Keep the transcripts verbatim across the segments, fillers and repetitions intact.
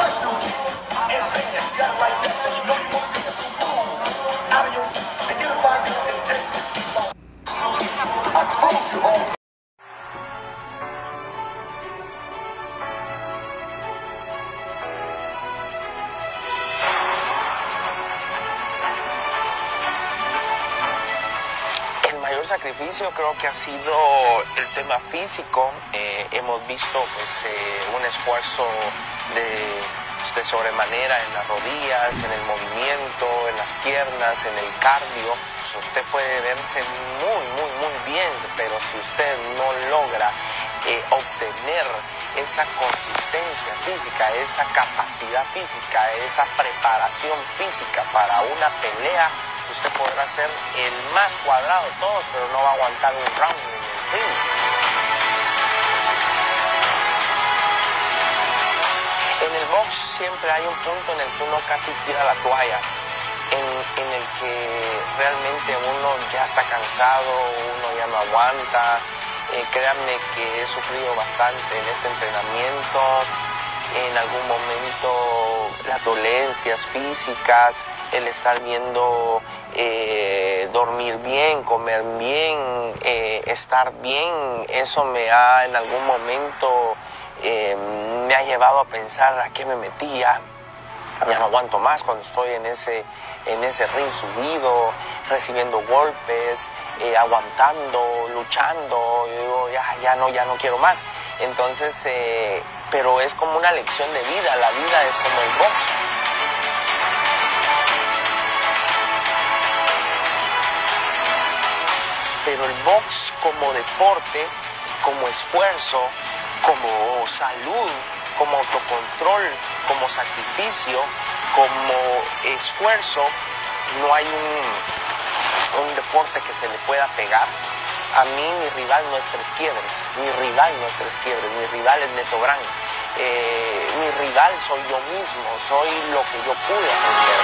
Sacrificio creo que ha sido el tema físico. Eh, hemos visto pues eh, un esfuerzo de, de sobremanera en las rodillas, en el movimiento, en las piernas, en el cardio. Pues usted puede verse muy, muy, muy bien, pero si usted no logra eh, obtener esa consistencia física, esa capacidad física, esa preparación física para una pelea, usted podrá ser el más cuadrado de todos, pero no va a aguantar un round en el ring. En el box siempre hay un punto en el que uno casi tira la toalla, en, en el que realmente uno ya está cansado, uno ya no aguanta. Eh, créanme que he sufrido bastante en este entrenamiento. En algún momento las dolencias físicas, el estar viendo eh, dormir bien, comer bien, eh, estar bien, eso me ha en algún momento eh, me ha llevado a pensar a qué me metía. Ya no aguanto más cuando estoy en ese, en ese ring subido, recibiendo golpes, eh, aguantando, luchando. Yo digo, ya, ya no, ya no quiero más. Entonces, eh, pero es como una lección de vida. La vida es como el box. Pero el box como deporte, como esfuerzo, como salud, como autocontrol, como sacrificio, como esfuerzo, no hay un, un deporte que se le pueda pegar. A mí mi rival no es Tres Quiebres, mi rival no es Tres Quiebres, mi rival es Neto Brand. Eh, mi rival soy yo mismo, soy lo que yo pude aprender.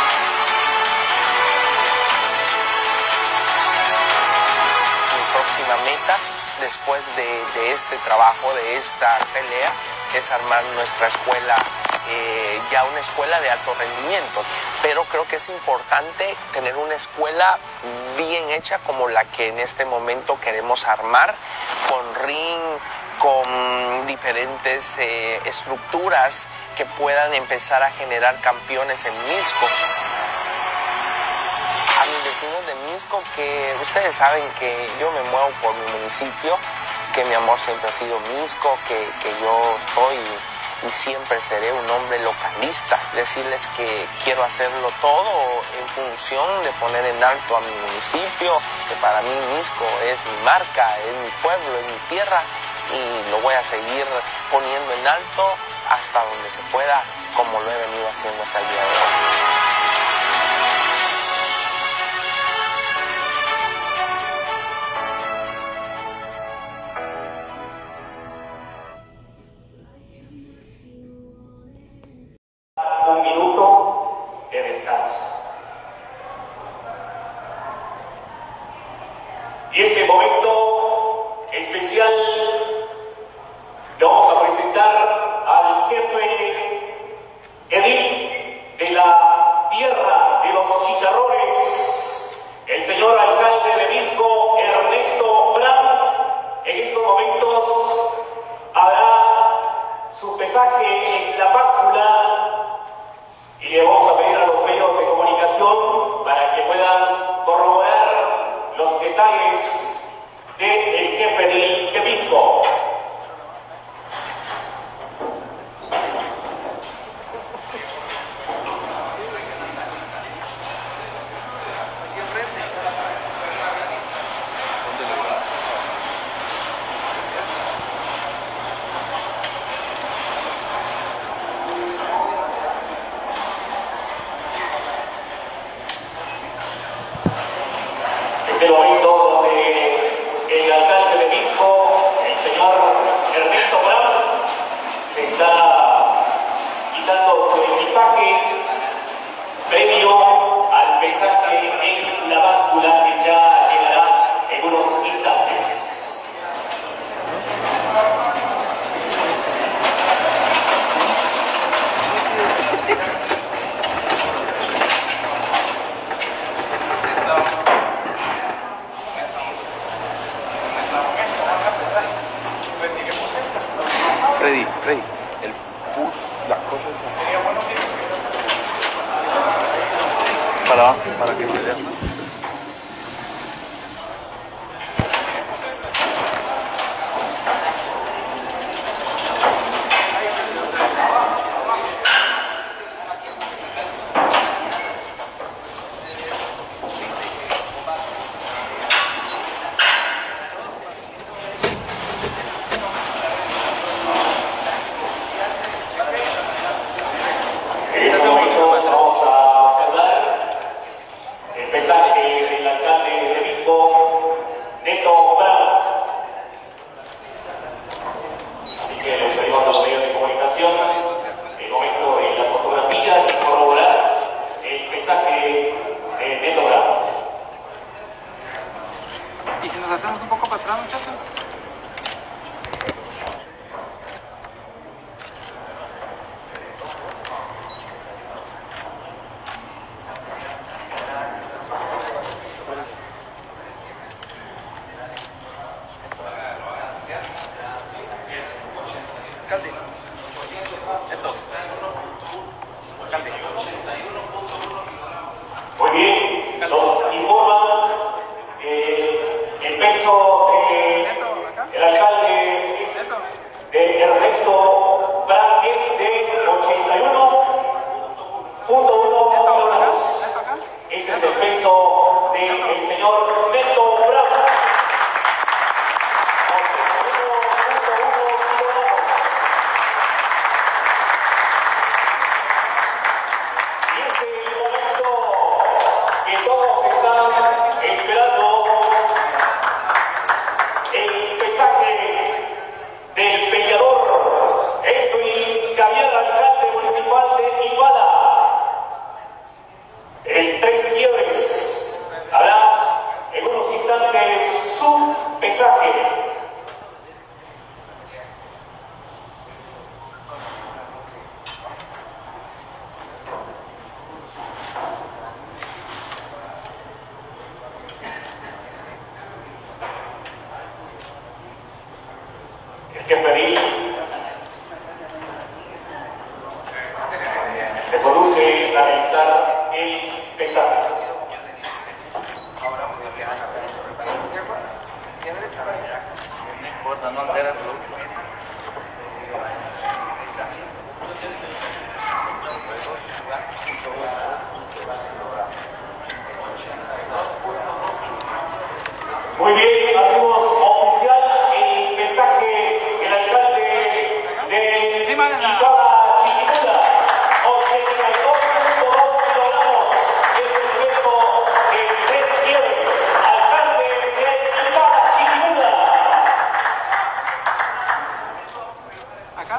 Mi próxima meta, después de, de este trabajo, de esta pelea, es armar nuestra escuela, eh, ya una escuela de alto rendimiento. Pero creo que es importante tener una escuela bien hecha como la que en este momento queremos armar, con ring, con diferentes eh, estructuras que puedan empezar a generar campeones en Mixco. A mis vecinos de Mixco, que ustedes saben que yo me muevo por mi municipio, que mi amor siempre ha sido Mixco, que, que yo estoy y siempre seré un hombre localista. Decirles que quiero hacerlo todo en función de poner en alto a mi municipio, que para mí Mixco es mi marca, es mi pueblo, es mi tierra, y lo voy a seguir poniendo en alto hasta donde se pueda, como lo he venido haciendo hasta el día de hoy. Un minuto de descanso. Y este momento especial le vamos a presentar al jefe edil de la tierra de los chicharrones, el señor alcalde de Mixco, Ernesto Brand. En estos momentos hará su pesaje en la báscula. Y le vamos a pedir a los medios de comunicación para que puedan corroborar los detalles del jefe de Mixco. Es el momento donde el alcalde de Mixco, el señor Ernesto Brand, se está quitando su equipaje previo al pesaje en la báscula que ya llegará en unos instantes. Freddy, Freddy, el push, las cosas así. Para abajo, para que se vea más. Y si nos hacemos un poco para atrás, muchachos. Muy bien, nos informan eh, el peso del alcalde es de Ernesto Brand es de ochenta y uno punto uno kilogramos. Ese es el peso del señor Neto Brand. Todos están esperando el pesaje del peleador. Estoy Javier, alcalde municipal de Iguala. En tres quiebres habrá en unos instantes su pesaje. Que pedir se produce a realizar el pesaje. No importa, no altera el producto. Muy bien, hacemos oficial el pesaje del alcalde de Iguala, Chiquimula, ochenta y dos punto dos kilogramos, es el peso de tres quiebres. Alcalde de Iguala, Chiquimula. ¿Acá?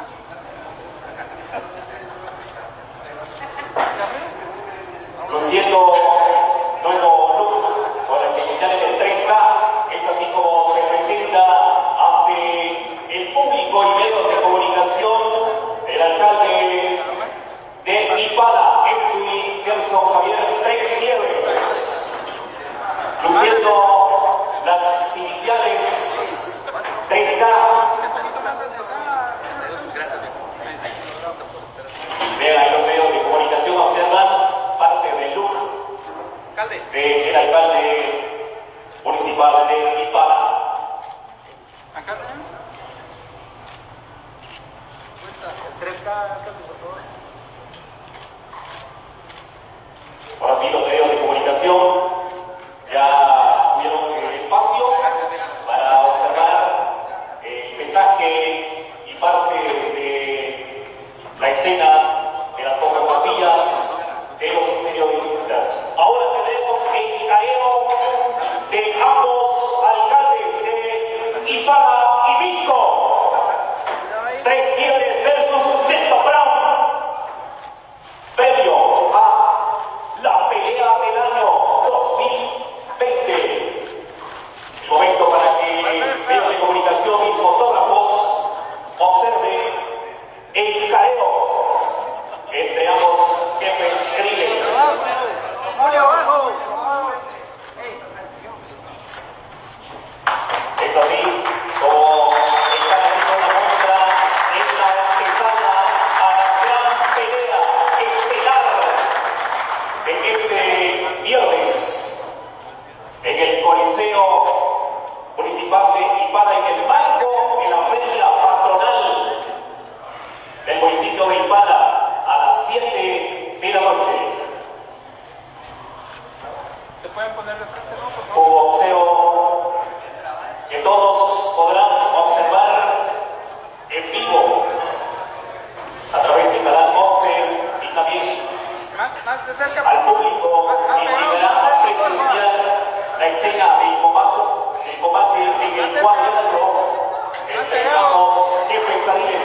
Luciendo nuevo look con las iniciales del tres K. Es así como se presenta ante el público y medios de comunicación el alcalde de Iguala, Estoy Gerson Javier Tres Quiebres, luciendo las iniciales tres K. Vean ahí los medios de comunicación, observan parte del look del alcalde municipal de Iguala. Acá tenemos. tres K, por favor. Ahora sí, los medios de comunicación ya tuvieron el espacio para observar el pesaje y parte de la escena de las fotografías de los periodistas. Ahora tenemos el careo de ambos alcaldes de Iguala y Visco. Tres quiebres versus Neto Brand. Previo a la pelea del año dos mil veinte. El momento para que medios de comunicación y fotógrafos observen el careo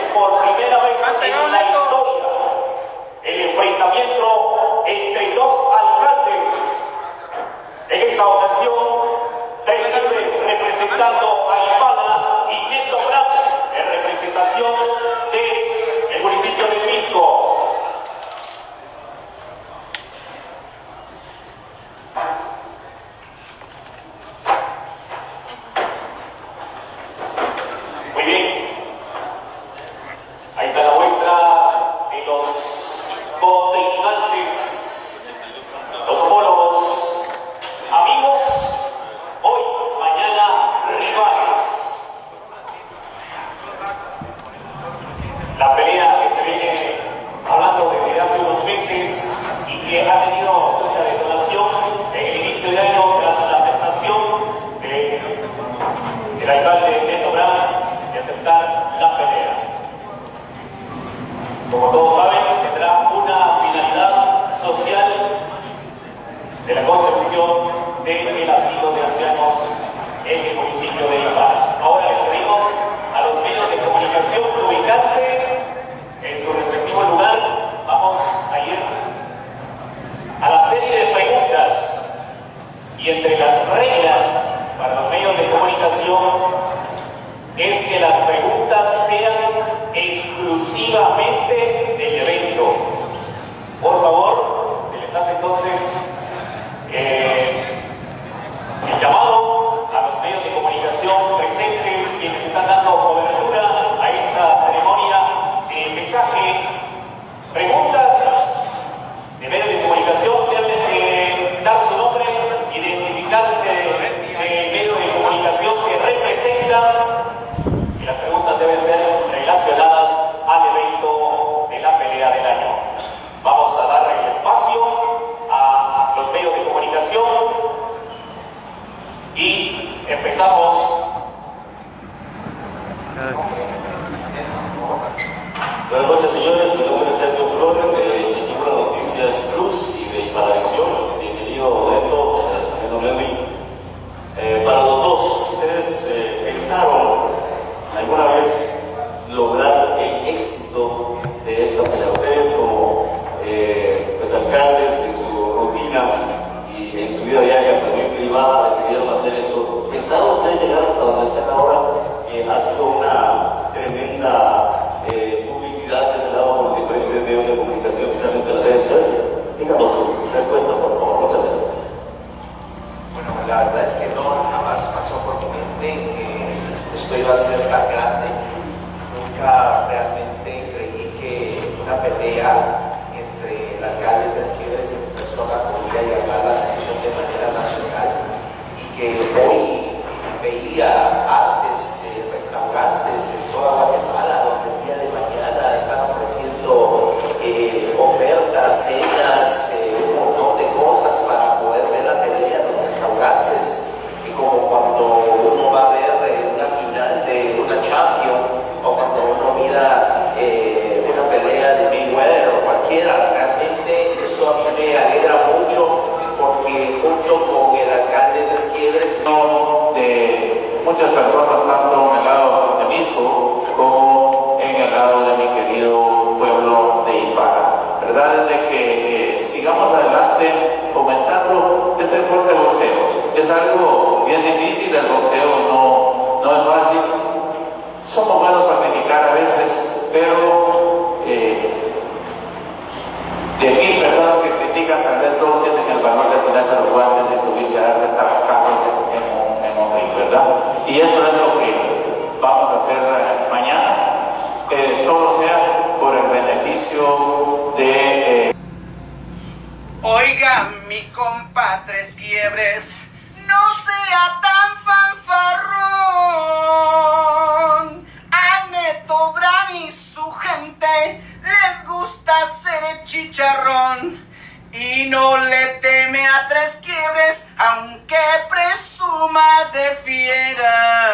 por primera vez en la historia el enfrentamiento entre dos alcaldes. En esta ocasión, Tres Quiebres representando a Ipala y Neto Brand en representación del municipio de Pisco. Muy bien, ahí está la muestra de los contrincantes, los homólogos, amigos, hoy, mañana, rivales. La pelea que se viene hablando desde hace unos meses y que ha tenido mucha detonación en el inicio de año tras la aceptación de, del alcalde Neto Brand de aceptar la pelea. Como todos saben, tendrá una finalidad social de la construcción del asilo de ancianos en el municipio de Ipala. Ahora les pedimos a los medios de comunicación ubicarse en su respectivo lugar. Vamos a ir a la serie de preguntas y entre las reglas para los medios de comunicación es que las preguntas sean exclusivamente del evento. Por favor, se les hace entonces eh, el llamado a los medios de comunicación presentes quienes están dando cobertura a esta ceremonia de mensaje. Preguntas de medios de comunicación deben de dar su nombre, identificarse del medio de comunicación que representa, y las preguntas deben ser relacionadas al evento de la pelea del año. Vamos a dar el espacio a los medios de comunicación y empezamos. Buenas noches, señores. Mi nombre es Sergio Flores de Chiquibula Noticias Plus y de Ipalavisión. Bienvenido, Neto, también Lenny. Eh, para los dos, ¿ustedes eh, pensaron alguna vez lograr el éxito de esta pelea? Ustedes como eh, pues, alcaldes en su rutina y en su vida diaria, también privada, decidieron hacer esto. ¿Pensaron ustedes llegar hasta donde están ahora? Eh, ha sido una tremenda eh, publicidad de ese lado por los diferentes medios de comunicación, especialmente las redes sociales. Díganos su respuesta, por favor. Muchas gracias. Bueno, la verdad es que no, jamás pasó por mi mente que esto iba a ser tan grande. Nunca realmente creí que una pelea entre el alcalde de Tres Quiebres y mi persona podría llamar la atención de manera nacional, y que hoy veía antes de restaurantes en toda Guatemala donde el día de mañana están ofreciendo eh, ofertas, cenas, eh, un montón de cosas para poder ver la pelea en los restaurantes, y como cuando uno va a ver eh, una final de una Champions, o cuando uno mira eh, una pelea de Mayweather o cualquiera. Realmente eso a mí me alegra mucho, porque junto con el alcalde de Tres Quiebres de muchas personas, tanto en el lado de Misco como en el lado de mi querido pueblo de Ipala. Verdad es de que eh, sigamos adelante fomentando este deporte de boxeo. Es algo bien difícil, el boxeo no, no es fácil. Somos buenos para criticar a veces, pero eh, de mil personas que critican, tal vez dos tienen el valor de ponerse los guantes y subirse a darse casos en un, en un ring, ¿verdad? Y eso es lo que vamos a hacer mañana. Eh, todo sea por el beneficio de... Eh... Oiga, mi compa Tres Quiebres, no sea tan fanfarrón. A Neto Brand y su gente les gusta hacer el chicharrón, y no le teme a Tres Quiebres aunque presuma de fiera.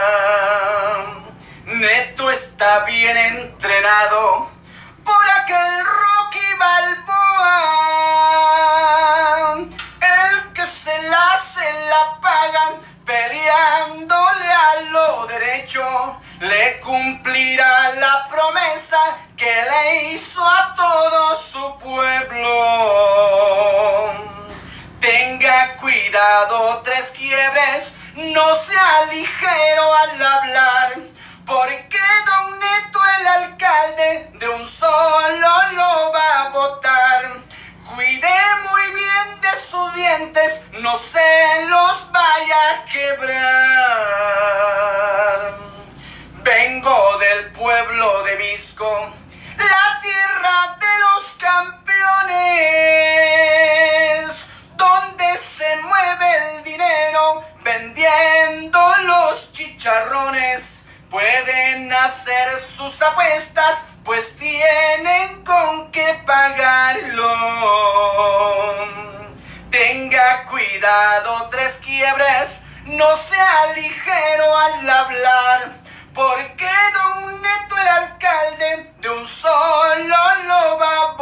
Neto está bien entrenado por aquel Rocky Balboa, el que se la se la pagan peleándole a lo derecho, le cumplirá la promesa que le hizo a todo su pueblo. Tenga cuidado, Tres Quiebres, no sea ligero al hablar, porque Don Neto, el alcalde, de un solo lo va a votar. Cuide muy bien de sus dientes, no se los vaya a quebrar. Vengo del pueblo de Visco, la tierra de los campeones, donde se mueve el dinero vendiendo los chicharrones. Pueden hacer sus apuestas, pues tienen con qué pagarlo. Tenga cuidado, Tres Quiebres, no sea ligero al hablar, porque Don Neto, el alcalde, de un solo lo va a